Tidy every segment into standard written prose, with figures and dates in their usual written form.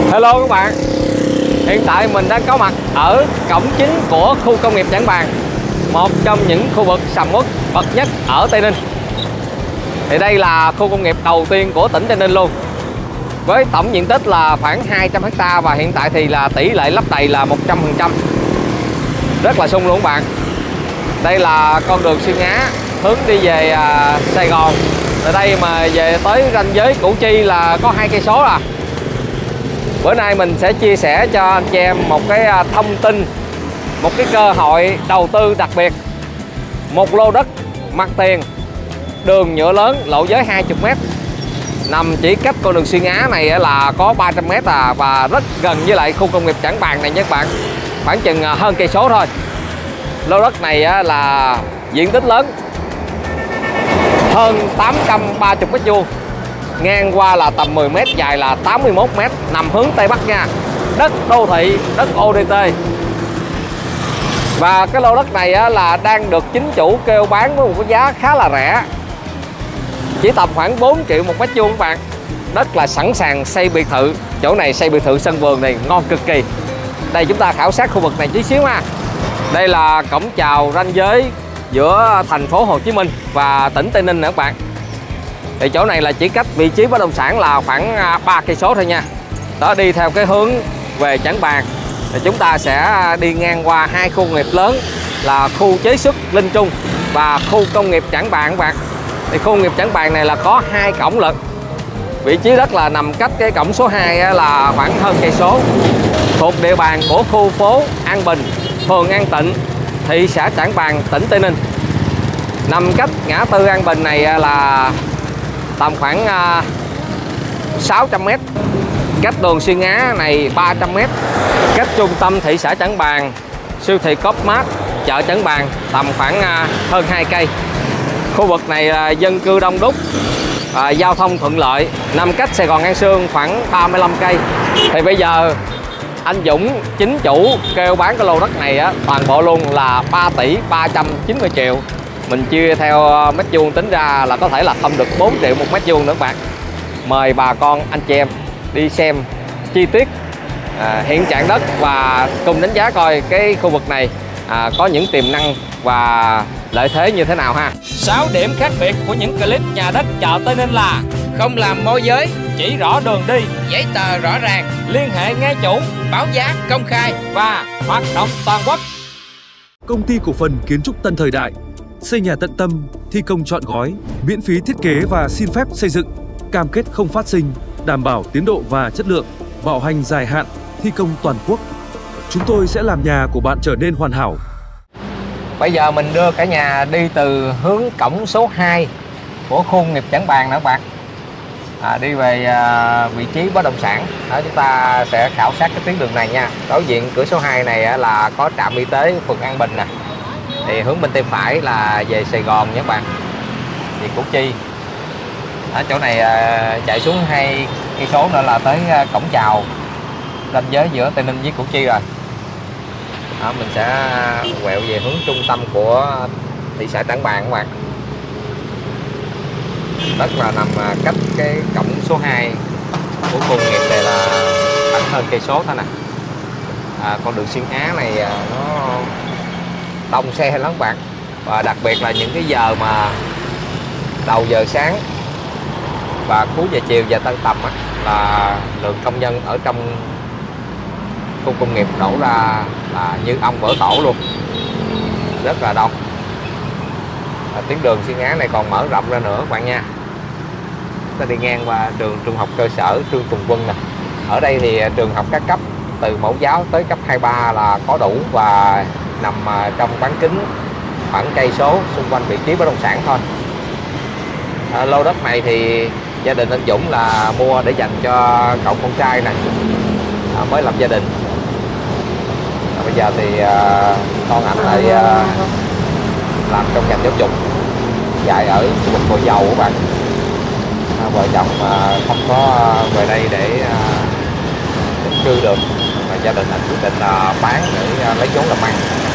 Hello các bạn. Hiện tại mình đang có mặt ở cổng chính của khu công nghiệp Trảng Bàng, một trong những khu vực sầm uất bậc nhất ở Tây Ninh. Thì đây là khu công nghiệp đầu tiên của tỉnh Tây Ninh luôn, với tổng diện tích là khoảng 200 ha và hiện tại thì là tỷ lệ lấp đầy là 100%. Rất là sung luôn các bạn. Đây là con đường Xuyên Á hướng đi về Sài Gòn. Từ đây mà về tới ranh giới Củ Chi là có 2 cây số à. Bữa nay mình sẽ chia sẻ cho anh chị em một cái thông tin, một cái cơ hội đầu tư đặc biệt. Một lô đất mặt tiền, đường nhựa lớn, lộ giới 20m, nằm chỉ cách con đường Xuyên Á này là có 300m à, và rất gần với lại khu công nghiệp Trảng Bàng này nha các bạn, khoảng chừng hơn cây số thôi. Lô đất này là diện tích lớn, hơn 830m², ngang qua là tầm 10m, dài là 81m, nằm hướng Tây Bắc nha. Đất đô thị, đất ODT. Và cái lô đất này là đang được chính chủ kêu bán với một cái giá khá là rẻ, chỉ tầm khoảng 4 triệu một mét vuông các bạn. Đất là sẵn sàng xây biệt thự. Chỗ này xây biệt thự sân vườn này ngon cực kỳ. Đây chúng ta khảo sát khu vực này tí xíu ha. Đây là cổng chào ranh giới giữa thành phố Hồ Chí Minh và tỉnh Tây Ninh nữa các bạn. Thì chỗ này là chỉ cách vị trí bất động sản là khoảng 3 cây số thôi nha. Đó, đi theo cái hướng về Trảng Bàng thì chúng ta sẽ đi ngang qua 2 khu công nghiệp lớn là khu chế xuất Linh Trung và khu công nghiệp Trảng Bàng các bạn. Thì khu công nghiệp Trảng Bàng này là có 2 cổng lận. Vị trí đất là nằm cách cái cổng số 2 là khoảng hơn cây số. Thuộc địa bàn của khu phố An Bình, phường An Tịnh, thị xã Trảng Bàng, tỉnh Tây Ninh. Nằm cách ngã tư An Bình này là tầm khoảng 600m, cách đường Xuyên Á này 300m, cách trung tâm thị xã Trảng Bàng, siêu thị Copmart, chợ Trảng Bàng tầm khoảng hơn 2 cây. Khu vực này là dân cư đông đúc, giao thông thuận lợi, nằm cách Sài Gòn An Sương khoảng 35 cây. Thì bây giờ anh Dũng, chính chủ, kêu bán cái lô đất này toàn bộ luôn là 3 tỷ 390 triệu. Mình chia theo mét vuông tính ra là có thể là không được 4 triệu một mét vuông nữa các bạn. Mời bà con anh chị em đi xem chi tiết hiện trạng đất và cùng đánh giá coi cái khu vực này có những tiềm năng và lợi thế như thế nào ha. 6 điểm khác biệt của những clip nhà đất chợ Tây Ninh là: không làm môi giới, chỉ rõ đường đi, giấy tờ rõ ràng, liên hệ ngay chủ, báo giá công khai và hoạt động toàn quốc. Công ty cổ phần kiến trúc Tân Thời Đại, xây nhà tận tâm, thi công trọn gói, miễn phí thiết kế và xin phép xây dựng, cam kết không phát sinh, đảm bảo tiến độ và chất lượng, bảo hành dài hạn, thi công toàn quốc. Chúng tôi sẽ làm nhà của bạn trở nên hoàn hảo. Bây giờ mình đưa cả nhà đi từ hướng cổng số 2 của khu công nghiệp Trảng Bàng nữa các bạn, đi về vị trí bất động sản. Đó, chúng ta sẽ khảo sát cái tuyến đường này nha. Đối diện cửa số 2 này là có trạm y tế phường An Bình nè. Thì hướng bên tay phải là về Sài Gòn nha các bạn, về Củ Chi. Ở chỗ này chạy xuống 2 cây số nữa là tới cổng chào ranh giới giữa Tây Ninh với Củ Chi rồi. Đó, mình sẽ quẹo về hướng trung tâm của thị xã Trảng Bàng các bạn. Đất là nằm cách cái cổng số 2 của khu công nghiệp này là khoảng hơn cây số thôi nè. Con đường Xuyên Á này nó đông xe lắm các bạn, và đặc biệt là những cái giờ mà đầu giờ sáng và cuối giờ chiều và tan tầm là lượng công nhân ở trong khu công nghiệp đổ ra là như ong vỡ tổ luôn, rất là đông. Tuyến đường Xuyên Á này còn mở rộng ra nữa các bạn nha. Ta đi ngang qua trường trung học cơ sở Trương Tùng Quân nè. Ở đây thì trường học các cấp từ mẫu giáo tới cấp 23 là có đủ và nằm trong bán kính khoảng cây số xung quanh vị trí bất động sản thôi. Lô đất này thì gia đình anh Dũng là mua để dành cho cậu con trai này, mới lập gia đình. Bây giờ thì con anh lại làm trong ngành giáo dục, dạy ở khu vực Gò Dầu các bạn. Vợ chồng không có về đây để định cư được, mà gia đình anh quyết định là bán để lấy vốn làm ăn.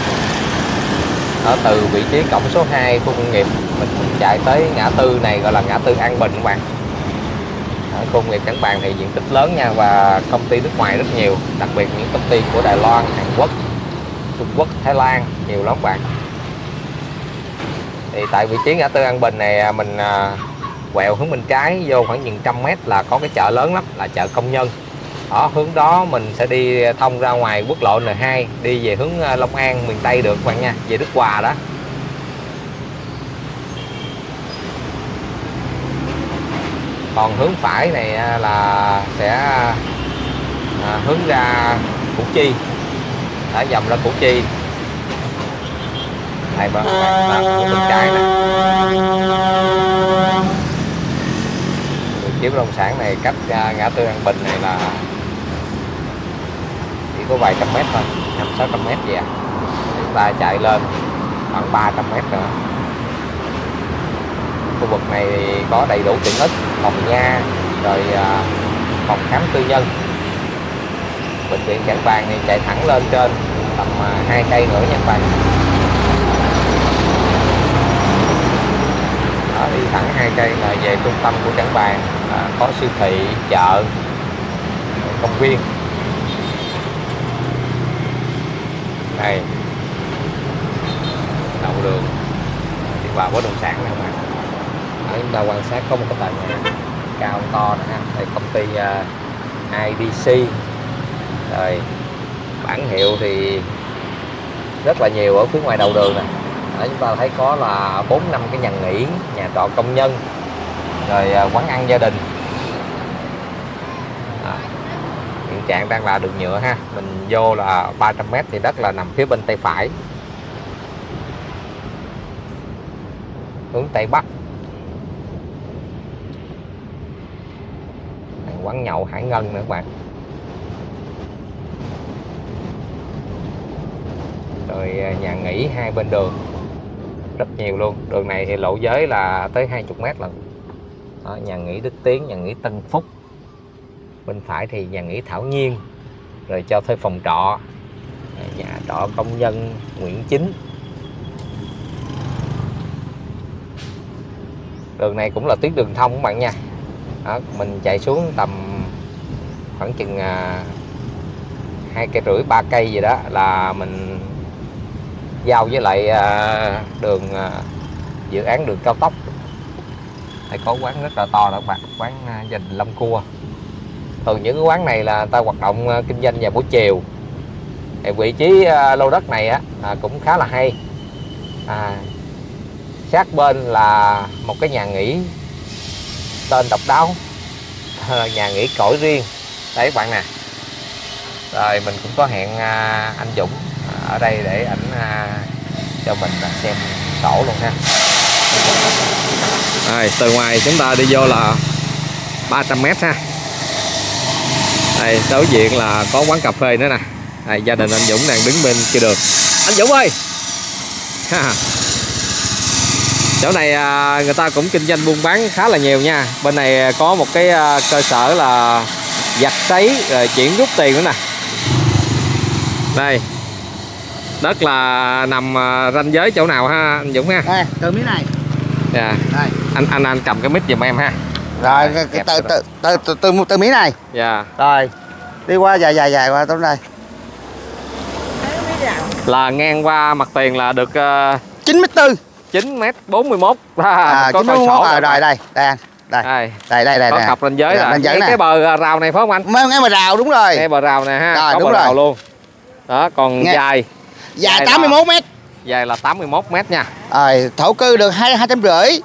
Ở từ vị trí cổng số 2 khu công nghiệp mình chạy tới ngã tư này gọi là ngã tư An Bình các bạn. Khu công nghiệp Trảng Bàng thì diện tích lớn nha, và công ty nước ngoài rất nhiều, đặc biệt những công ty của Đài Loan, Hàn Quốc, Trung Quốc, Thái Lan nhiều lắm bạn. Thì tại vị trí ngã tư An Bình này mình quẹo hướng bên trái vô khoảng chừng 100 m là có cái chợ lớn lắm, là chợ Công Nhân. Ở hướng đó mình sẽ đi thông ra ngoài quốc lộ N2 đi về hướng Long An miền Tây được các bạn nha, về Đức Hòa đó. Còn hướng phải này là sẽ hướng ra Củ Chi, đã dòng ra Củ Chi. Đây bạn hướng bên trái nè. Chiếu nông sản này cách ngã tư An Bình này là chỉ có vài trăm mét thôi, 500-600 mét vậy à. Chúng ta chạy lên khoảng 300 mét nữa. Khu vực này thì có đầy đủ tiện ích, phòng nha, rồi phòng khám tư nhân. Bệnh viện Trảng Bàng này chạy thẳng lên trên tầm 2 cây nữa nha các bạn. Đó, đi thẳng 2 cây là về trung tâm của Trảng Bàng, có siêu thị, chợ, công viên. Đây, đầu đường đi vào bất động sản này các bạn. Ở chúng ta quan sát có một cái tòa nhà cao to nữa ha. Đây công ty IDC. Rồi bản hiệu thì rất là nhiều ở phía ngoài đầu đường này. Ở chúng ta thấy có là 4-5 cái nhà nghỉ, nhà trọ công nhân, rồi quán ăn gia đình. Hiện trạng đang là đường nhựa ha. Mình vô là 300 m thì đất là nằm phía bên tay phải, hướng Tây Bắc. Quán nhậu Hải Ngân nữa các bạn. Rồi nhà nghỉ hai bên đường rất nhiều luôn. Đường này thì lộ giới là tới 20 m lần. Đó, nhà nghỉ Đức Tiến, nhà nghỉ Tân Phúc. Bên phải thì nhà nghỉ Thảo Nhiên, rồi cho thuê phòng trọ, nhà trọ công nhân Nguyễn Chính. Đường này cũng là tuyến đường thông các bạn nha. Đó, mình chạy xuống tầm khoảng chừng 2,5 cây 3 cây gì đó là mình giao với lại đường dự án đường cao tốc. Đây có quán rất là to đó các bạn, quán gia đình Long Cua. Thường những cái quán này là ta hoạt động kinh doanh vào buổi chiều. Thì vị trí lô đất này cũng khá là hay. Sát bên là một cái nhà nghỉ tên độc đáo, nhà nghỉ Cõi Riêng. Đấy các bạn nè. Rồi mình cũng có hẹn anh Dũng ở đây để ảnh cho mình xem sổ luôn ha. Rồi, từ ngoài chúng ta đi vô là 300 m ha. Đây, đối diện là có quán cà phê nữa nè. Đây, gia đình anh Dũng đang đứng bên kia đường. Anh Dũng ơi! Chỗ này người ta cũng kinh doanh buôn bán khá là nhiều nha. Bên này có một cái cơ sở là giặt sấy rồi chuyển rút tiền nữa nè. Đây, đất là nằm ranh giới chỗ nào ha anh Dũng ha? Đây, từ miếng này. Dạ. Anh cầm cái mic giùm em ha. Rồi, từ miếng này. Dạ. Rồi, đi qua dài qua tới đây. Là ngang qua mặt tiền là được 9,4 m. 9,41 m. Có coi sổ rồi đây anh. Đây. Có cặp ranh giới là cái bờ rào này phải không anh? Ngay bờ rào đúng rồi. Ngay bờ rào này ha. Rồi, có đúng bờ rồi. rào luôn. Đó, còn dài 81 m. Dài là 81 m nha. Rồi, thổ cư được 250.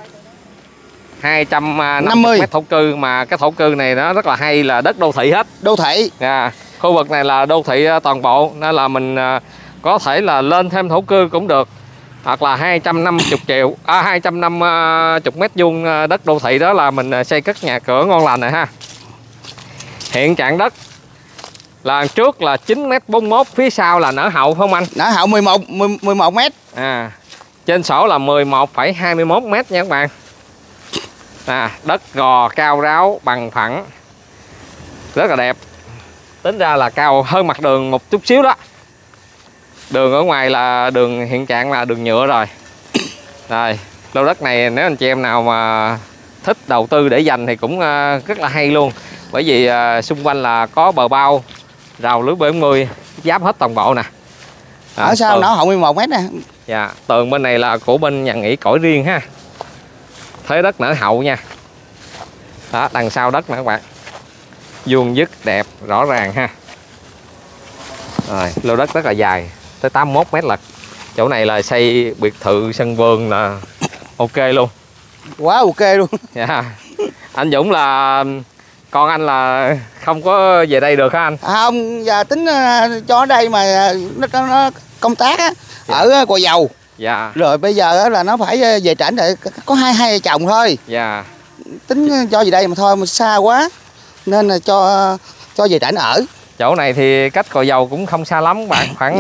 250 m thổ cư, mà cái thổ cư này nó rất là hay là đất đô thị hết. Đô thị. Khu vực này là đô thị toàn bộ nên là mình có thể là lên thêm thổ cư cũng được. Hoặc là 250 triệu 250 mét vuông đất đô thị đó là mình xây cất nhà cửa ngon lành này ha. Hiện trạng đất là trước là 9,41 m, phía sau là nở hậu không anh? Nở hậu 11 m. Trên sổ là 11,21 m nha các bạn. Đất gò cao ráo bằng phẳng, rất là đẹp. Tính ra là cao hơn mặt đường một chút xíu đó. Đường ở ngoài là đường hiện trạng là đường nhựa rồi. Rồi, lô đất này nếu anh chị em nào mà thích đầu tư để dành thì cũng rất là hay luôn. Bởi vì xung quanh là có bờ bao, rào lưới B40 giáp hết toàn bộ nè. Ở sau nó hậu 11 mét nè. Dạ, tường bên này là của bên nhà nghỉ cõi riêng ha. Thế đất nở hậu nha. Đó, đằng sau đất nè các bạn. Vuông vức đẹp rõ ràng ha. Rồi, lô đất rất là dài, tới 81 mét lận. Chỗ này là xây biệt thự sân vườn là ok luôn. Quá ok luôn. Dạ. Anh Dũng là con anh là không có về đây được hả anh? Không, giờ tính cho ở đây mà nó công tác á, ở Gò Dầu. Dạ. Rồi bây giờ là nó phải về trển để có hai chồng thôi. Dạ. Tính cho về đây mà thôi, mà xa quá nên là cho về trển ở. Chỗ này thì cách Gò Dầu cũng không xa lắm bạn, khoảng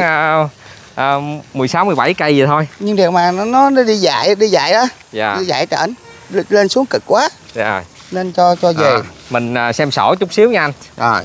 16-17 cây vậy thôi. Nhưng điều mà nó đi dạy đó. Dạ. Đi dạy trển lên xuống cực quá. Dạ. Nên cho về. Mình xem sổ chút xíu nha anh. Rồi.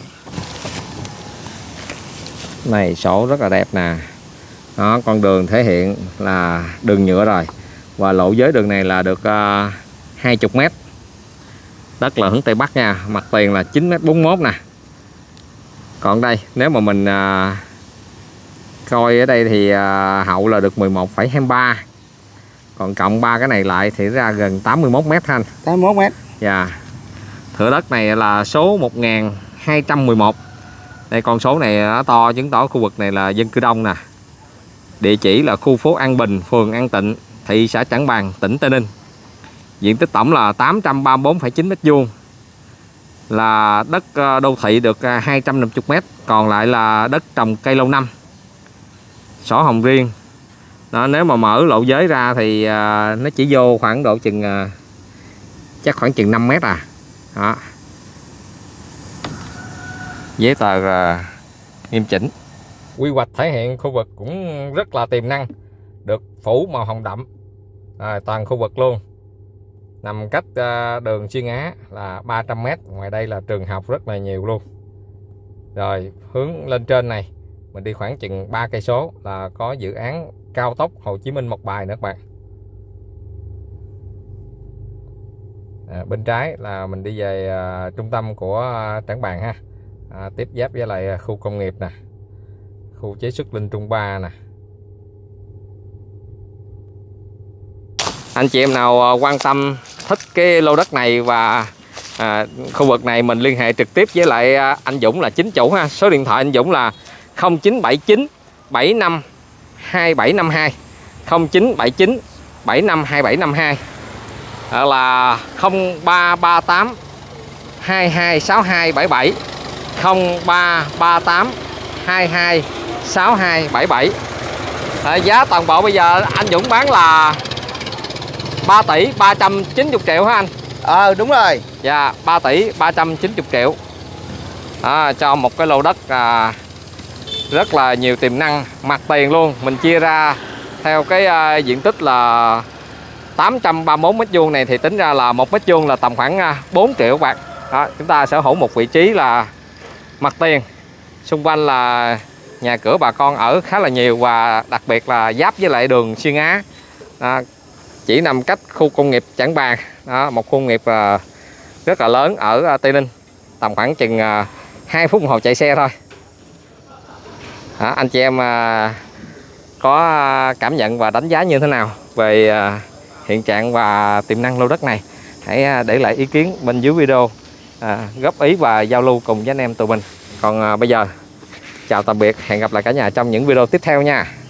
Này sổ rất là đẹp nè. Đó, con đường thể hiện là đường nhựa rồi. Và lộ giới đường này là được 20 m. Đất là hướng Tây Bắc nha. Mặt tiền là 9,41 m nè. Còn đây nếu mà mình coi ở đây thì hậu là được 11,23. Còn cộng 3 cái này lại thì ra gần 81 m anh. 81 mét. Dạ. Thửa đất này là số 1211. Đây con số này nó to, chứng tỏ khu vực này là dân cư đông nè. Địa chỉ là khu phố An Bình, phường An Tịnh, thị xã Trảng Bàng, tỉnh Tây Ninh. Diện tích tổng là 834,9 m². Là đất đô thị được 250 m, còn lại là đất trồng cây lâu năm. Sổ hồng riêng. Đó, nếu mà mở lộ giới ra thì nó chỉ vô khoảng độ chừng chắc khoảng chừng 5 m à. Đó. Giấy tờ nghiêm chỉnh. Quy hoạch thể hiện khu vực cũng rất là tiềm năng, được phủ màu hồng đậm toàn khu vực luôn. Nằm cách đường Xuyên Á là 300 m. Ngoài đây là trường học rất là nhiều luôn. Rồi hướng lên trên này mình đi khoảng chừng 3 cây số là có dự án cao tốc Hồ Chí Minh Mộc Bài nữa các bạn. Bên trái là mình đi về trung tâm của Trảng Bàng ha. Tiếp giáp với lại khu công nghiệp nè, khu chế xuất Linh Trung 3 nè. Anh chị em nào quan tâm thích cái lô đất này và khu vực này, mình liên hệ trực tiếp với lại anh Dũng là chính chủ ha. Số điện thoại anh Dũng là 0979 75 2752, 0979 75 2752, là 0338 226277, 0338 226277. Giá toàn bộ bây giờ anh Dũng bán là 3 tỷ 390 triệu hả anh? Đúng rồi. Dạ, 3 tỷ 390 triệu. Cho một cái lô đất rất là nhiều tiềm năng, mặt tiền luôn. Mình chia ra theo cái diện tích là 831 m² này thì tính ra là 1 m² là tầm khoảng 4 triệu các bạn. Đó, chúng ta sở hữu một vị trí là mặt tiền, xung quanh là nhà cửa bà con ở khá là nhiều, và đặc biệt là giáp với lại đường Xuyên Á. Chỉ nằm cách khu công nghiệp Trảng Bàng. Đó, một khu công nghiệp rất là lớn ở Tây Ninh, tầm khoảng chừng 2 phút đồng hồ chạy xe thôi. Anh chị em có cảm nhận và đánh giá như thế nào về hiện trạng và tiềm năng lô đất này, hãy để lại ý kiến bên dưới video, góp ý và giao lưu cùng với anh em tụi mình. Còn bây giờ chào tạm biệt, hẹn gặp lại cả nhà trong những video tiếp theo nha.